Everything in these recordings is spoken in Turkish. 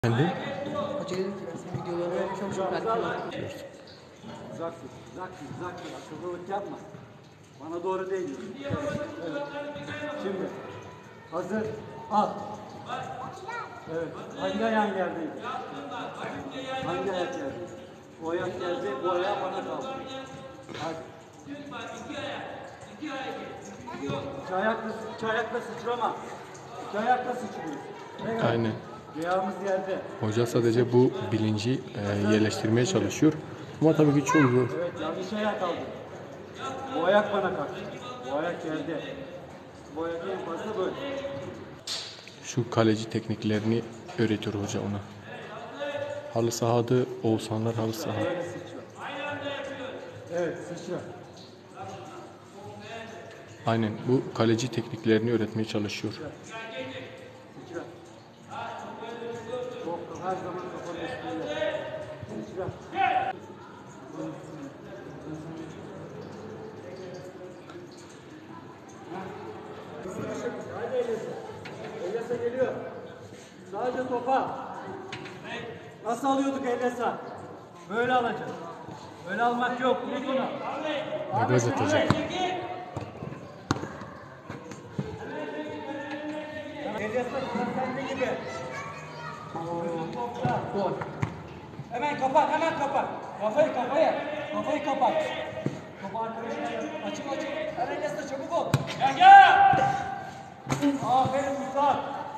Efendim? Hoca dedi ki ben senin videolarını yapacağım çok erken atlıyorum. Uzak dur. Akıllılık yapma. Bana doğru değil. Evet. Şimdi. Hazır. Al. Evet. Hangi ayağın geldi? Hangi ayak geldi? O ayak geldi. Bu ayak bana kaldı. Hadi. İki ayakla sıçrama. İki ayakla sıçrıyorsun. Aynen. Ayağımız yerde. Hoca sadece bu bilinci yerleştirmeye çalışıyor. Ama tabii ki çok zor. Evet, yanlış ayak aldım. Bu ayak bana kalktı. Bu ayak yerde. Bu ayak en fazla böyle. Şu kaleci tekniklerini öğretiyor hoca ona. Halı sahada Oğuzhanlar halı saha. Böyle sıçra. Evet, sıçra. Aynen bu kaleci tekniklerini öğretmeye çalışıyor. Sıçra. Top her zaman kafanın üstünde. Sıçra. Hadi Elyas'a. Elyas'a geliyor. Sadece topa. Nasıl alıyorduk Elyas'a? Böyle alacağız. Böyle almak yok. Unut bunu. Ne göz atacak. Elyas'a sende gibi. Gol. Hemen kapat. Kafayı kapat. Topu arkadaşına açık. Her Elyas'a çabuk ol. Gel. Aferin Mustafa.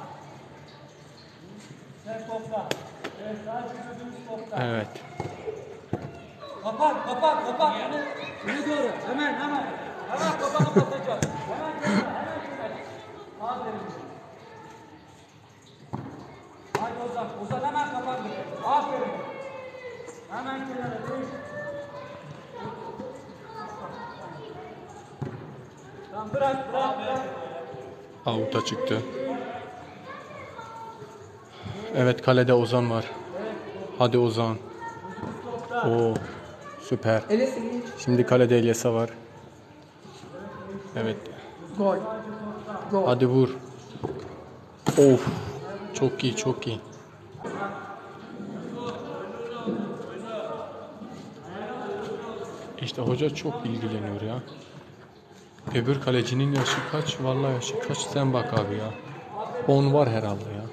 Sen topla. Evet, sadece gözümüz topla. Evet. Kapat. Öne doğru. Hemen. Hemen kafanı basacağız. Hemen kenara. Aferin. Haydi Ozan hemen kapandı. Aferin. Hemen kenara. Tamam bırak. Avuta çıktı. Evet kalede Ozan var. Hadi Ozan. Oo süper. Eles geç. Şimdi kalede Elyasa var. Evet. Gol. Gol. Hadi vur. Of. Çok iyi. İşte hoca çok ilgileniyor ya. Öbür kalecinin yaşı kaç? Vallahi yaşı kaç? Sen bak abi ya. 10 var herhalde ya.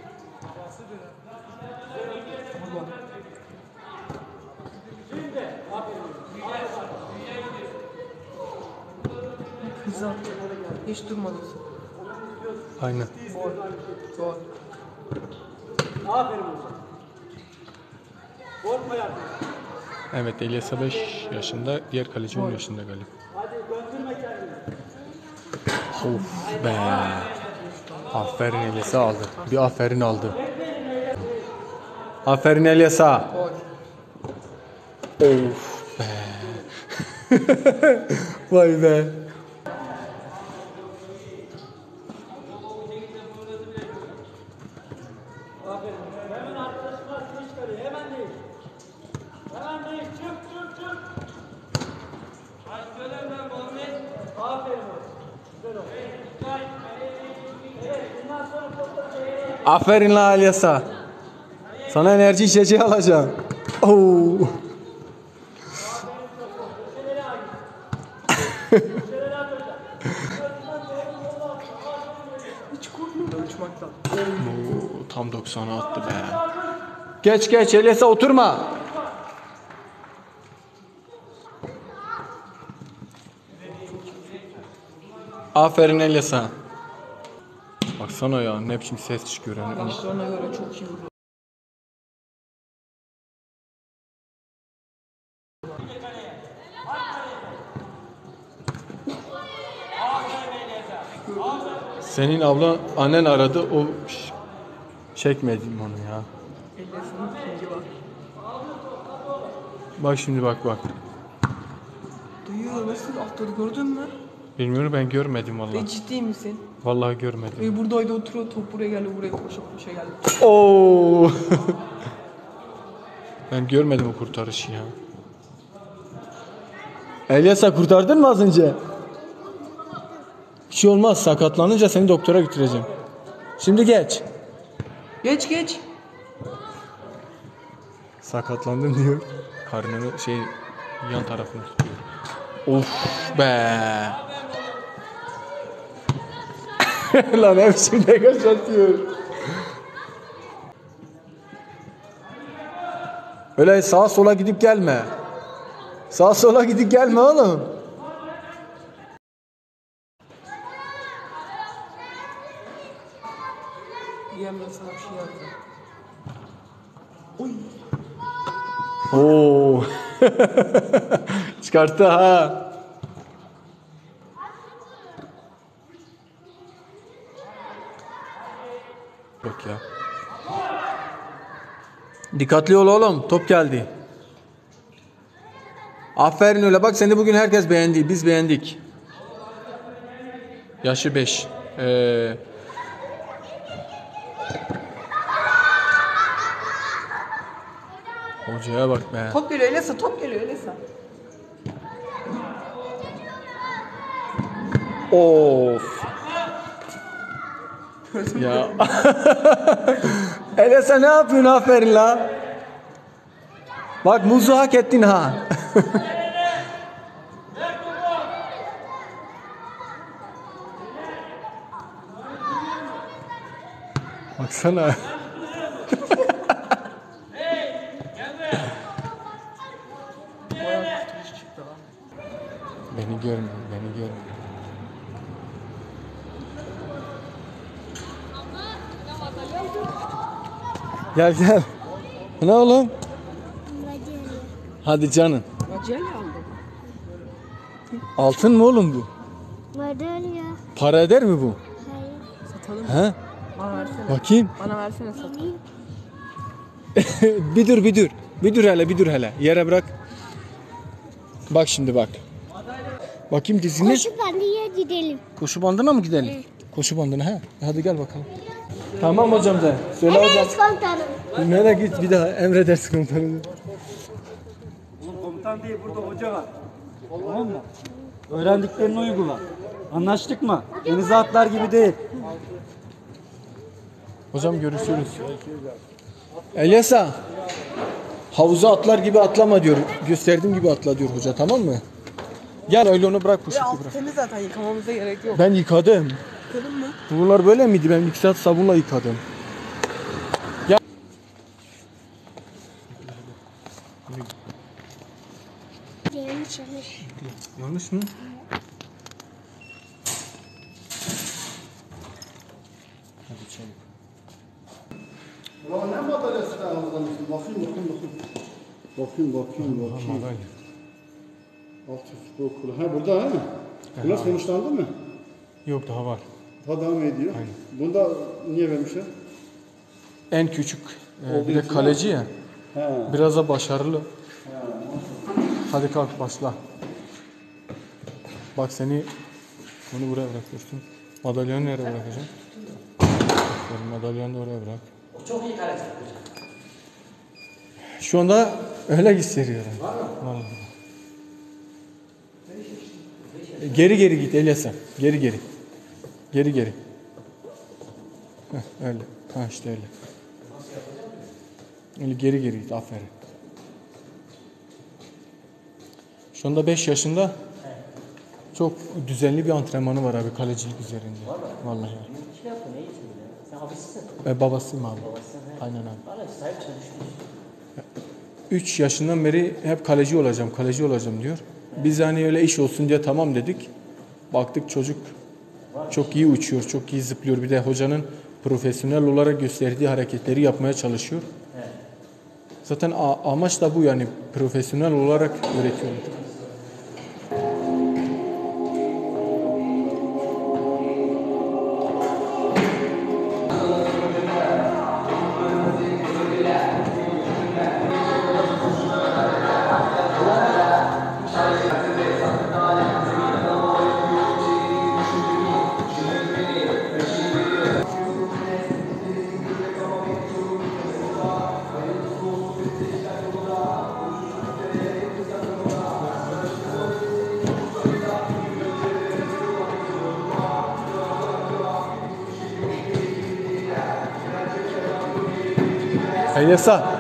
Hızlı attı. Hiç durmadın. Aynen. Gol. Aferin Ozan. Korkma yardım. Evet Elyasa 5 yaşında. Diğer kaleci 10 yaşında galiba. Hadi döndürme kendini. Of be. Aferin Elyasa aldı. Bir aferin aldı. Aferin Elyasa. Gol. Of be. Vay be. Hemen arkadaşına atını çıkarıyor. Hemen değil. Çık. Aferin oğlum. Güzel oldu. Evet, bundan sonra topla Aferin la Elyasa. Sana enerji içeceği alacağım. Oo. Hiç korkmuyorum uçmaktan. Oo, tam 90'a attı be. Geç Elyasa oturma. Aferin Elyasa. Baksana ya ne biçim ses çıkıyor yani. Başlarına göre çok iyi vuruyor. Senin abla annen aradı o çekmedim onu ya. Elyas'ın ikinci var. Bak şimdi bak. Duyuyor nasıl atladı gördün mü? Bilmiyorum ben görmedim vallahi. Ciddi misin? Vallahi görmedim. Buradaydı oturuyor top buraya geldi buraya koşa geldi. Oo. Ben görmedim o kurtarışı ya. Elyasa kurtardın mı az önce? Bir şey olmaz sakatlanınca seni doktora götüreceğim. Şimdi geç. Geç. Sakatlandım diyor. Karnını yan tarafını tutuyor. Of be. Lan hepsi de kaçatıyor. Öyle sağa sola gidip gelme. Sağa sola gidip gelme oğlum. Diyemem sana bir şey yapacağım. Oo. Çıkarttı ha. Yok ya. Dikkatli ol oğlum. Top geldi. Aferin öyle. Bak seni bugün herkes beğendi. Biz beğendik. Yaşı 5. Hocaya bak be. Top geliyor Elesa, top geliyor Elesa. Of. Ya. Elesa ne yapıyorsun? Aferin la. Bak muzu hak ettin ha. Baksana. Bayağı kurtuluş çıktı lan. Beni görmüyor, beni görmüyor. Gel gel. Ne oğlum? Hadi canım. Acele aldım. Altın mı oğlum bu? Madalya. Para eder mi bu? Hayır. Satalım. He? Bana versene. Bakayım. Bana versene satalım. bir dur bir dur. Bir dur hele bir dur hele. Yere bırak. Bak şimdi bak. Bakayım dizini. Koşu bandıya gidelim. Koşu bandına mı gidelim? Evet. Koşu bandına ha. Hadi gel bakalım. Tamam hocam de. Söyle hocam. Evet komutanım. Nereye git bir daha emredersin komutanım. Oğlum komutan değil, burada hoca var. Tamam mı? Öğrendiklerini uygula. Anlaştık mı? Denize atlar gibi değil. Hocam görüşürüz. Elyasa. Havuza atlar gibi atlama diyor. Gösterdiğim gibi atla diyor hoca, tamam mı? Gel öyle onu bırak, Ya poşeti altı bırak. temiz zaten, yıkamamıza gerek yok. Ben yıkadım. Yıkadın mı? Bunlar böyle miydi? Ben 2 saat sabunla yıkadım. Gel. Yanlış yanlış. Yanlış mı? Hadi çabuk. Ulan ne madalyası da almışsın? Bakayım. Madalya. Altı futbol kulu. Ha burada ha? Bunlar sonuçlandı mı? Yok, daha var. Daha devam ediyor. Aynen. Bunda niye vermişler? En küçük. Olduğu Bir de için kaleci ya. He. Biraz da başarılı. Hadi kalk başla. Bak seni bunu buraya bırakıyorsun. Madalyanı nereye bırakacağım? Madalyanı da oraya bırak. Çok iyi kaleci. Şu anda öyle hissediyorum. Vallahi. Geri git Elyasa. Geri. Geri. Heh, öyle. Ha işte öyle. Öyle geri git, aferin. Şu anda 5 yaşında. Çok düzenli bir antrenmanı var abi kalecilik üzerinde. Vallahi. Kim yaptı, ne eğitimde? Sen abisisin. Babasıyım abi. Aynen abi. Bana sahip çalışmış. 3 yaşından beri hep kaleci olacağım diyor. Biz hani öyle iş olsun diye tamam dedik. Baktık çocuk çok iyi uçuyor, çok iyi zıplıyor. Bir de hocanın profesyonel olarak gösterdiği hareketleri yapmaya çalışıyor. Zaten amaç da bu, yani profesyonel olarak öğretiyorlar. Elyasa.